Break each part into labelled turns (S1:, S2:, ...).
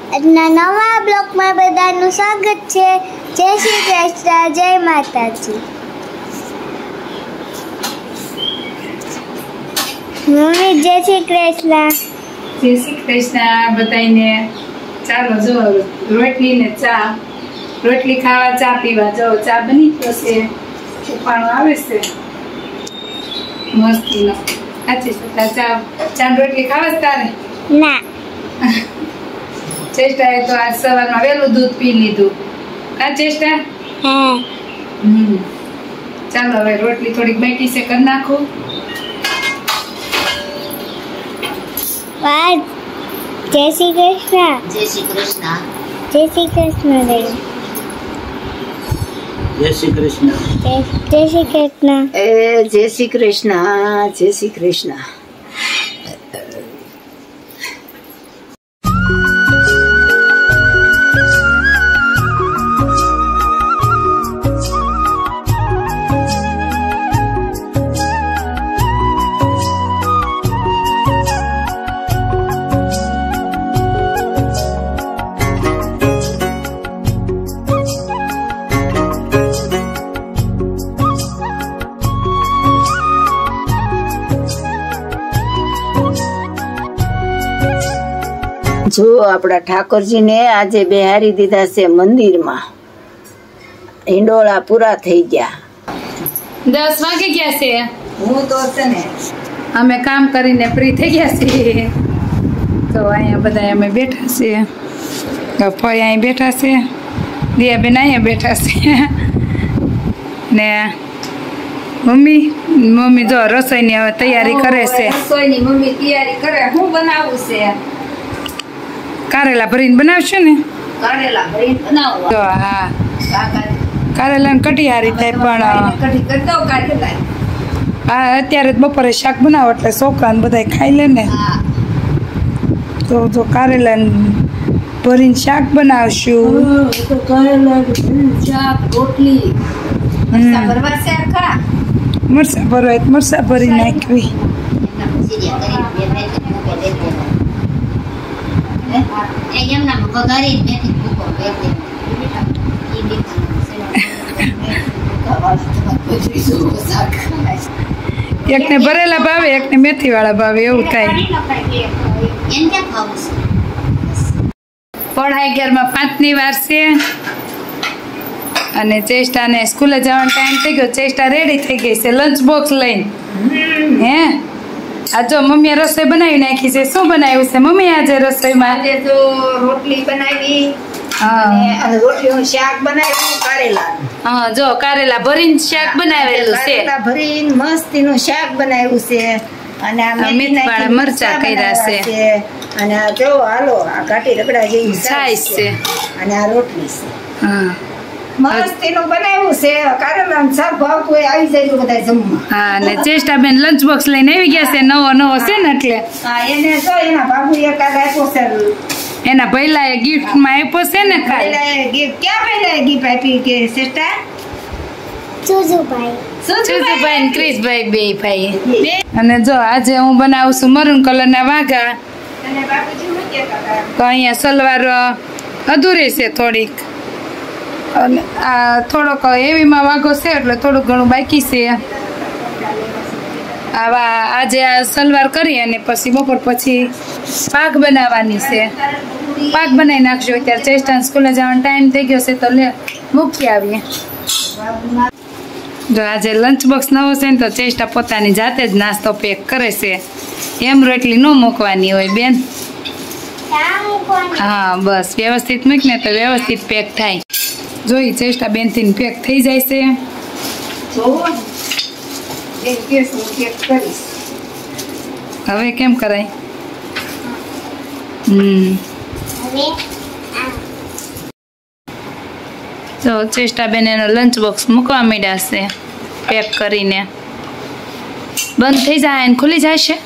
S1: આજના નવા બ્લોગમાં બધાનું સ્વાગત છે. જય શ્રી કૃષ્ણ, જય માતાજી. મમ્મી જય શ્રી કૃષ્ણ.
S2: જય શ્રી કૃષ્ણ બધાને. ચાલો જો રોટલી ને ચા, રોટલી ખાવા ચા પીવા. જો ચા બની ગયો છે, ઉપાણું આવે છે મસ્તીનો. સાચી ચા રોટલી ખાવા જ તારે?
S1: ના,
S2: ચેષ્ટાએ તો આજ સવારમાં વહેલું દૂધ પી લીધું. હા ચેષ્ટા?
S1: હા.
S2: ચાલો હવે રોટલી થોડીક બાકી છે, કરી નાખું.
S1: વાત જય શ્રી કૃષ્ણ.
S3: જય શ્રી કૃષ્ણ.
S1: જય શ્રી કૃષ્ણ દેવ.
S3: જય શ્રી કૃષ્ણ.
S1: જય શ્રી કૃષ્ણ.
S3: જય શ્રી કૃષ્ણ. જય શ્રી કૃષ્ણ. જો આપણા ઠાકોરજીને આજે બેહારી દીધા છે મંદિરમાં. હિંડોળા પૂરા થઈ ગયા.
S2: 10 વાગે ગયા છે.
S3: હું તો છે ને
S2: અમે કામ કરીને ફ્રી થઈ ગયા છીએ. તો અહીંયા બધા અમે બેઠા છીએ. ફઈ અહીં બેઠા છે, દિયાબેન અહીંયા બેઠા છે ને મમ્મી જો રસોઈની હવે તૈયારી કરે છે.
S3: રસોઈની મમ્મી તૈયારી કરે. હું બનાવું છે?
S2: કારેલા ભરીને બનાવશું ને?
S3: કારેલા ભરીને બનાવું.
S2: તો હા, કારેલા ને કટિયારી થાય પણ
S3: કઢી કરી દઉં કારેલા.
S2: હા, અત્યારે જ બપોરે શાક બનાવો એટલે છોકરાને બધા ખાઈ લે ને. તો જો કારેલા ભરીને શાક બનાવશું.
S3: કારેલા શાક રોટલી મરચાં ભરવા છે ખરા?
S2: મરચાં ભરવા મરચાં ભરી નાખવી. એકને ભરેલા ભાવે, એકને મેથી વાળા ભાવે, એવું થાય. પઢાઈ ઘરમાં 5ની વાર છે અને ચેષ્ટાને સ્કૂલે જવાનો ટાઈમ થઈ ગયો. ચેષ્ટા રેડી થઈ ગઈ છે લંચ બોક્સ લઈને. હે આ જો મમ્મીએ રસોઈ બનાવી નાખી છે. શું બનાવ્યું છે મમ્મી આજે રસોઈમાં?
S3: આજે તો રોટલી બનાવી અને રોટલીનું શાક બનાવ્યું કારેલા.
S2: હા, જો કારેલા ભરીને શાક બનાવેલું છે.
S3: કારેલા ભરીને મસ્તીનું શાક બનાવ્યું છે અને આ
S2: મેથીવાળા મરચાં કર્યા છે
S3: અને આ જો હાલો આ ઘાટી રગડા જેવી
S2: છાશ છે
S3: અને આ રોટલી છે.
S2: હા,
S3: મસ્તીનું બનાવ્યું છે. કારેલાનું શાક ભાવતું હોય આવી જાય તો બધા જમવા.
S2: હા, અને ચેષ્ટાબેન લંચ બોક્સ લઈને આવી ગયા છે. નવો છે ને એટલે
S3: હા, એને તો એના બાબુ એકાદ આપ્યો છે.
S2: એના પહેલા ગિફ્ટમાં આપ્યો છે ને કાલે.
S3: ક્યાં પહેલા ગિફ્ટ આપી કે સિસ્ટર?
S2: સુજુભાઈ ને ક્રિશભાઈ બે ભાઈ. અને જો આજે હું બનાવું છું મરૂન કલરના વાઘા. તો અહીંયા સલવાર અધૂરી છે થોડીક, અને આ થોડોક હેવીમાં વાઘો છે એટલે થોડુંક ઘણું બાકી છે. આવા આજે આ સલવાર કરી અને પછી બપોર પછી પાક બનાવવાની છે. પાક બનાવી નાખજો. અત્યારે ચેષ્ટા સ્કૂલે જવાનો ટાઈમ થઈ ગયો છે તો મૂકી આવીએ. જો આજે લંચ બોક્સ નવો છે ને તો ચેષ્ટા પોતાની જાતે જ નાસ્તો પેક કરે છે. એમ રોટલી ન મૂકવાની હોય બેન. હા, બસ વ્યવસ્થિત મૂકને તો વ્યવસ્થિત પેક થાય. જોઈ ચેષ્ટા બેનથી પેક થઈ જાય છે. હવે કેમ કરાય? તો ચેષ્ટાબેન એનો લંચ બોક્સ મૂકવા માંડ્યા છે પેક કરીને. બંધ થઈ જાય અને ખુલી જાય છે.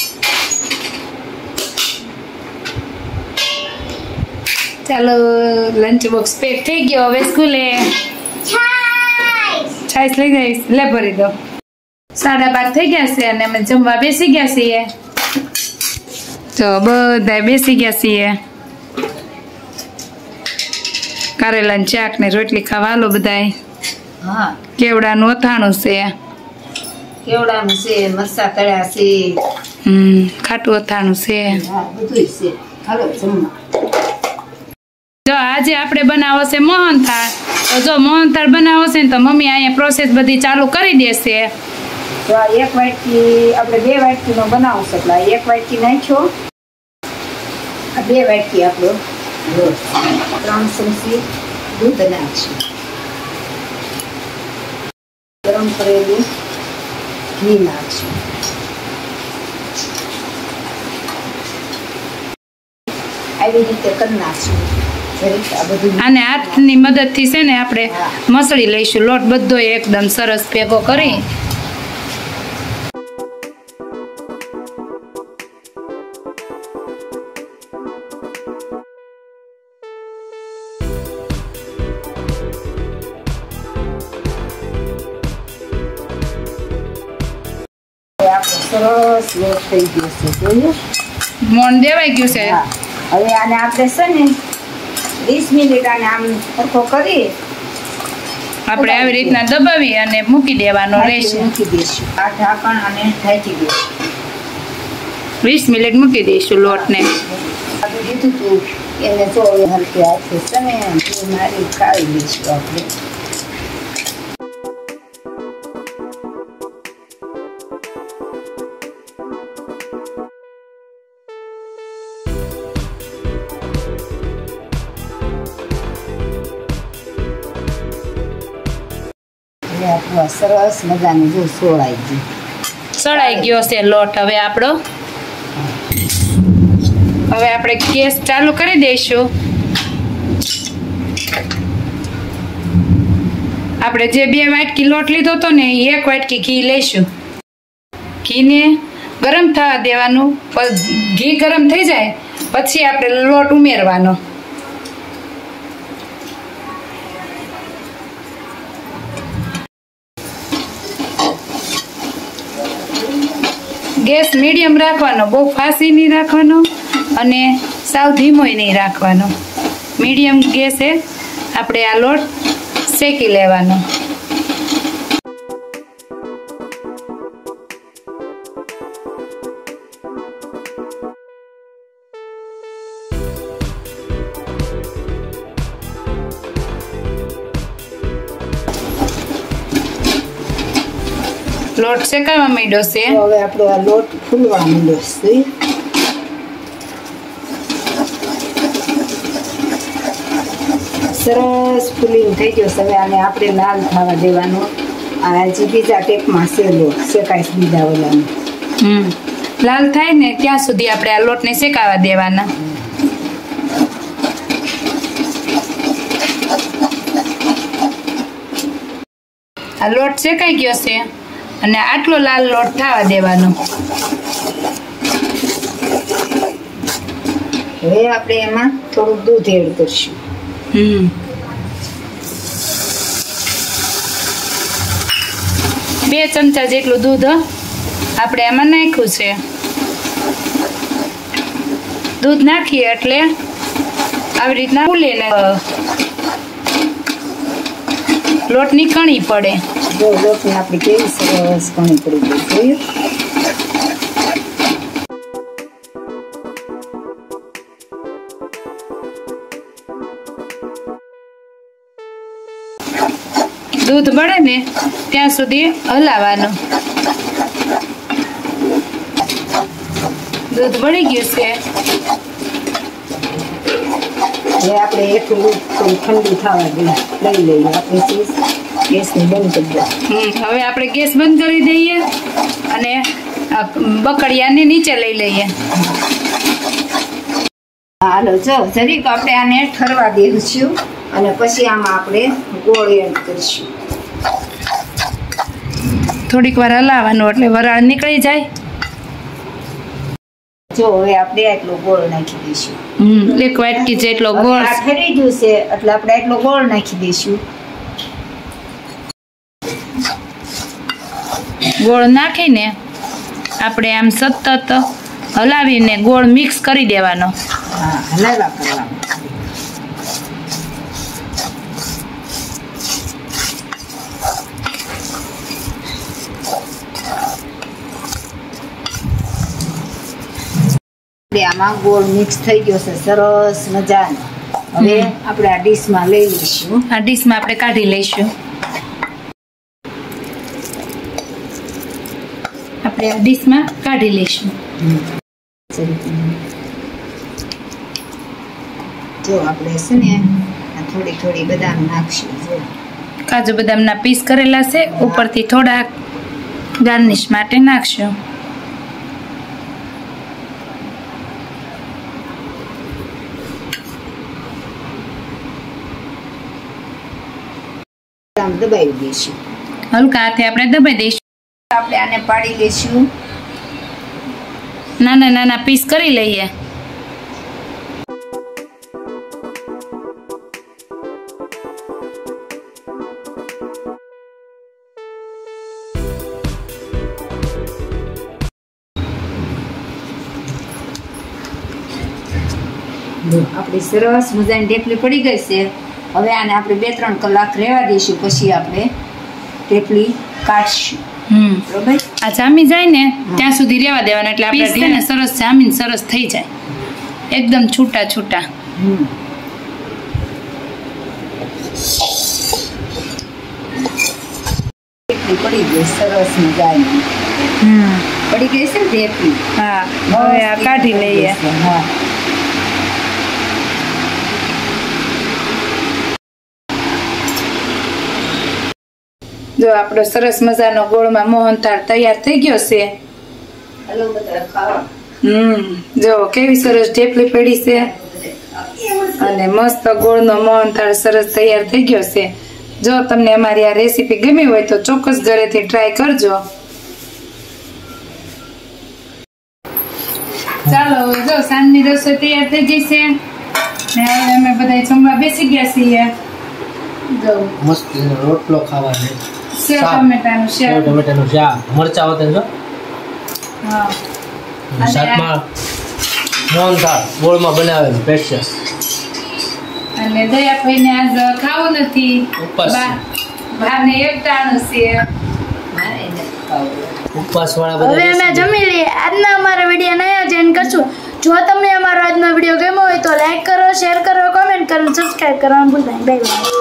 S2: ચાલો લંચ બોક્સ પેક થઈ ગયો. હવે સ્કૂલે છાશ લઈ જઈશ. લે ભરી દો. 12:30 થઈ ગયા છે અને અમે જમવા બેસી ગયા છીએ. તો બધા બેસી ગયા છીએ. કારેલાનું શાક ને રોટલી ખાવા હાલો બધાય.
S3: હા,
S2: કેવડાનું અથાણું છે.
S3: કેવડાનું છે, મરચાં તળ્યા છે,
S2: ખાટું અથાણું છે.
S3: હા બધું છે. હાલો જમવા.
S2: જો આજે આપણે બનાવો છે મોહનથાળ. તો જો મોહનથાળ બનાવો છે ને તો મમ્મી અહીંયા પ્રોસેસ બધી ચાલુ કરી દેશે.
S3: તો આ 1 વાટકી આપણે 2 વાટકીનો બનાવું છે એટલે 1 વાટકી નાખ્યો. આ 2 વાટકી આપણો લોટ. 3 ચમચી દૂધ નાખશું. ગરમ કરેલું ઘી નાખશું. આવી રીતે કરી નાખશું. જરીક આ બધું
S2: આને હાથની મદદથી છે ને આપણે મસળી લઈશું. લોટ બધો એકદમ સરસ ભેગો કરી
S3: સરસ લોટ થઈ ગયો છે. જોયું?
S2: મોણ દેવાઈ ગયું છે.
S3: હા. હવે આને આપણે છે ને 20 મિનિટ આને આમ સરખો કરી
S2: આપણે આવી રીતના દબાવી અને મૂકી દેવાનો રહેશે.
S3: મૂકી દઈશું. આ ઢાંકણ અને ઢાંકી દઈશું.
S2: 20 મિનિટ મૂકી દઈશું લોટને.
S3: આપણે દીધું હતું એને જો હલકે હાથે છે ને મારી કાઢી દઈશું આપણે. આપણો સરસ મજાનું જો સોળાઈ ગયું.
S2: સળાઈ ગયો છે લોટ. હવે આપણો હવે આપણે ગેસ ચાલુ કરી દઈશું. આપણે જે 2 વાટકી લોટ લીધો હતો ને એ 1 વાટકી ઘી લઈશું. ઘીને ગરમ થવા દેવાનું. ઘી ગરમ થઈ જાય પછી આપણે લોટ ઉમેરવાનો. ગેસ મીડિયમ રાખવાનો. બહુ ફાસી નહીં રાખવાનો અને સાવ ધીમોય નહીં રાખવાનો. મીડિયમ ગેસે આપણે આ લોટ શેકી લેવાનો. લોટ શેકાવા માંડ્યો છે.
S3: હવે આપણો આ લોટ ફૂલવા માંડ્યો છે. સરસ ફૂલીને થઈ ગયો છે. હવે આને આપણે લાલ થવા દેવાનો. આ જે બીજા ટેપમાં છે લોટ શેકાઈશ બીજા ઓલાનો.
S2: લાલ થાય ને ત્યાં સુધી આપણે આ લોટને શેકાવા દેવાના. આ લોટ શેકાઈ ગયો છે અને આટલો લાલ લોટ થવા દેવાનો.
S3: હવે આપણે એમાં થોડુંક દૂધ એડ કરશું.
S2: 2 ચમચા જેટલું દૂધ આપણે એમાં નાખ્યું છે. દૂધ નાખીએ એટલે આવી રીતના ફૂલે લોટની કણી પડે.
S3: જો લોટની આપણી કેવી સરસ કણી પડી ગઈ. જોયું?
S2: દૂધ બળે ને ત્યાં સુધી હલાવવાનું. દૂધ બળી ગયું છે.
S3: હવે આપણે એટલું દૂધ થોડું ઠંડુ થવા દઈએ. લઈ લઈએ આપણે ચીઝ. ગેસને બંધ કરી દઈએ.
S2: હવે આપણે ગેસ બંધ કરી દઈએ અને આ બકડિયાને નીચે લઈ લઈએ.
S3: હાલો જો જરીક આપણે આને ઠરવા દઈશું અને પછી આમાં આપણે ગોળ એડ કરીશું.
S2: થોડીક વાર હલાવવાનું એટલે વરાળ નીકળી જાય.
S3: જો હવે આપણે આટલો ગોળ નાખી દઈશું.
S2: 1 વાટકી જેટલો ગોળ.
S3: આ ઠરી ગયું છે એટલે આપણે એટલો ગોળ નાખી દઈશું.
S2: ગોળ નાખીને આપણે આમ સતત હલાવીને ગોળ મિક્સ કરી દેવાનો.
S3: હા, હલાવ્યા કરવાનું. આમાં ગોળ મિક્સ થઈ ગયો છે સરસ મજાનો. હવે આપણે આ ડીશમાં લઈ લઈશું.
S2: આ ડીશમાં આપણે કાઢી લઈશું. આપણે આ ડીશમાં કાઢી લઈશું.
S3: જો આપણે છે ને આ થોડી થોડી બદામ નાખશું. જો
S2: કાજુ બદામના પીસ કરેલા છે, ઉપરથી થોડા ગાર્નિશ માટે નાખશું.
S3: બદામ દબાવી દઈશું.
S2: હલકા હાથે આપણે દબાઈ દઈશું.
S3: આપણે આને પાડી લઈશું.
S2: નાના નાના પીસ કરી લઈએ.
S3: આપણી સરસ મજાની ઢેફલી પડી ગઈ છે. હવે આને આપણે 2-3 કલાક રહેવા દઈશું, પછી આપણે ઢેફલી કાઢશું. બરોબર?
S2: આ જામી જાય ને ત્યાં સુધી રહેવા દેવાના, એટલે આપણે છે ને સરસ જામીને સરસ થઈ જાય, એકદમ છૂટા છૂટા.
S3: ઢેફલી પડી ગઈ સરસ મજાની. પડી ગઈ છે ને ઢેફલી.
S2: હા, હવે આ કાઢી લઈએ.
S3: હા,
S2: જો આપણો સરસ મજાનો ગોળમાં મોહનથાળ તૈયાર થઈ ગયો છે.
S3: હલો બધા ખાવા.
S2: જો કેવી સરસ ઢેફલી પડી છે અને મસ્ત ગોળનો મોહનથાળ સરસ તૈયાર થઈ ગયો છે. જો તમને અમારી આ રેસીપી ગમી હોય તો ચોક્કસ ઘરેથી ટ્રાય કરજો. ચાલો જો સાંજની રસોઈ તૈયાર થઈ ગઈ છે ને હવે અમે બધા જમવા બેસી ગયા છીએ. જો
S4: મસ્ત રોટલો ખાવાનો,
S2: સેવ ટમેટાનું શાક.
S4: ટમેટાનું શાક, મરચા હોતે જો.
S2: હા,
S4: શાકમાં મોહનથાળ ગોળમાં બનાવેલું સ્પેશિયલ.
S2: અને દયાભાઈને આજ ખાવું નથી,
S4: ઉપવાસ છે.
S2: બહારને એકટાણું છે.
S4: ઉપવાસ વાળા
S1: હવે
S4: બધા
S1: અમે જમી લઈએ. આજના અમારા વિડીયો અહીંયા જ એન્ડ કરશું. જો તમને અમારો આજનો વિડીયો ગમ્યો હોય તો લાઈક કરો, શેર કરો, કોમેન્ટ કરો, સબસ્ક્રાઇબ કરવાનું ભૂલતા નહીં. Bye by.